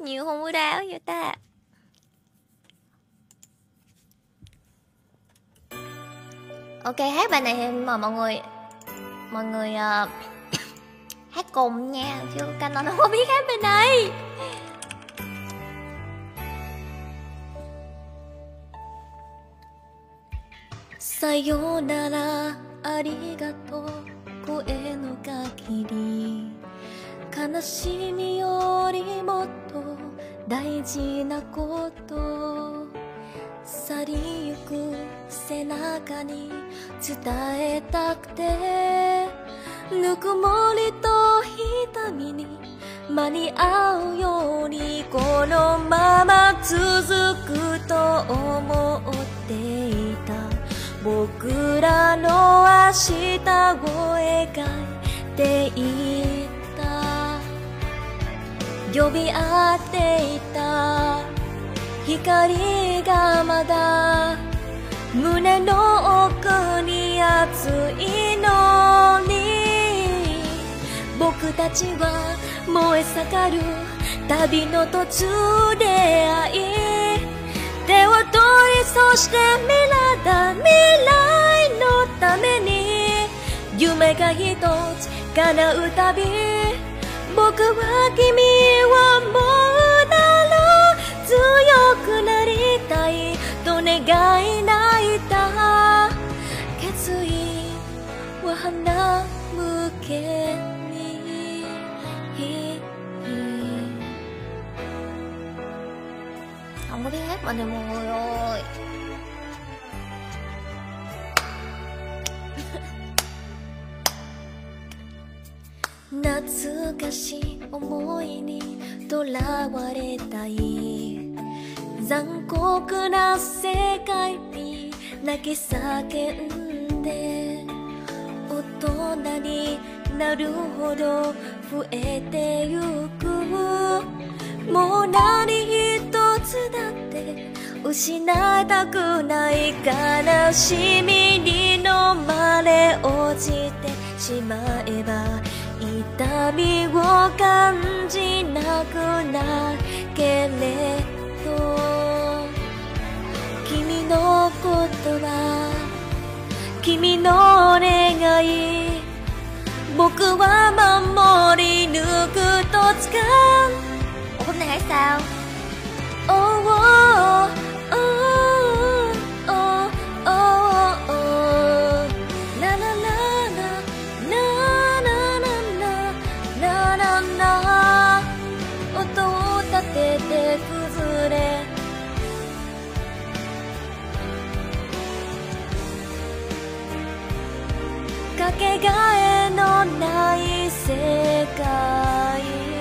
Nhiều không có đau vậy ta. Ok, hát bài này thì mời mọi người hát cùng nha, chứ Canon không có biết hát bài này. Sayonara, arigato, koe no kakiri. 悲しみよりもっと大事なこと去りゆく背中に伝えたくてぬくもりと痛みに間に合うようにこのまま続くと思っていた僕らの明日を描いていた呼び合っていた光がまだ胸の奥に熱いのに僕たちは燃え盛る旅の途中で会い手を取りそして未来のために夢が一つ叶うたび僕は君を思うだろう強くなりたいと願い泣いた決意は花向けにKhông có biết hát mà nè mọi người ơi. 懐かしい思いにとらわれたい残酷な世界に泣き叫んで大人になるほど増えてゆくもう何一つだって失いたくない悲しみに飲まれ落ちてしまえば痛みを感じなくなるけれど君の言葉君の願い僕は守り抜くと掴む Hôm nay hát sao? Oh, oh, oh, oh, oh, oh, oh. Na na na na na na na na na na 音を立てて崩れかけがえのない世界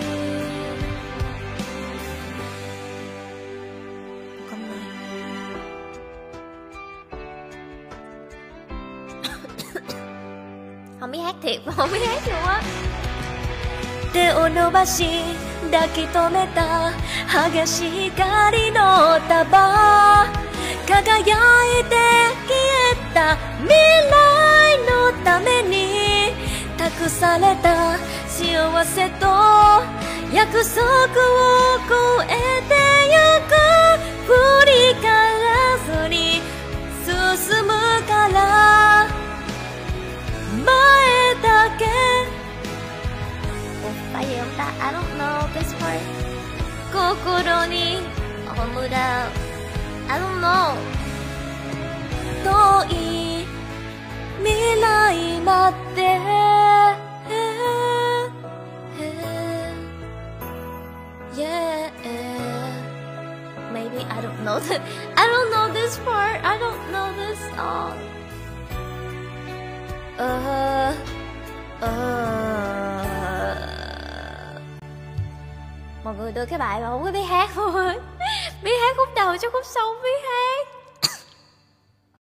Không biết hát thiệt mà không biết hát luôn á 手を伸ばし抱き留めた激しい光の束輝いて消えた未来のために託された幸せと約束を超えてゆく振り返らずに進むから前だけ Phải gì không ta? I don't know this part 心に思うだ I don't know 遠い未来まで Yeah Maybe I don't know I don't know this part I don't know this song Mọi người đưa cái bài mà không có biết hát thôi. Biết hát khúc đầu chứ khúc sau không biết hát.